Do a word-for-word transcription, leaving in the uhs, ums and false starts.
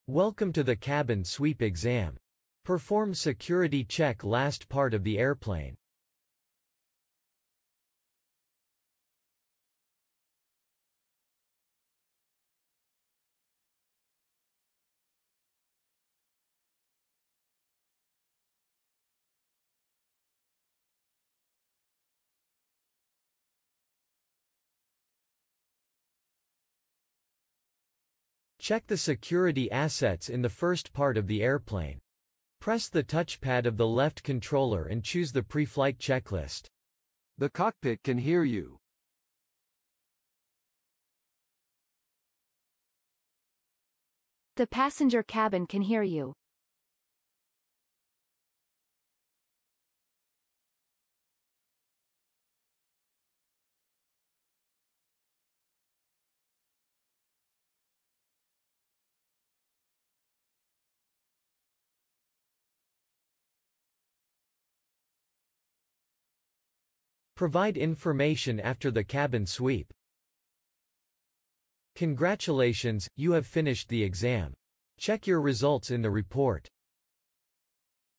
Welcome to the cabin sweep exam. Perform security check last part of the airplane. Check the security assets in the first part of the airplane. Press the touchpad of the left controller and choose the pre-flight checklist. The cockpit can hear you. The passenger cabin can hear you. Provide information after the cabin sweep. Congratulations, you have finished the exam. Check your results in the report.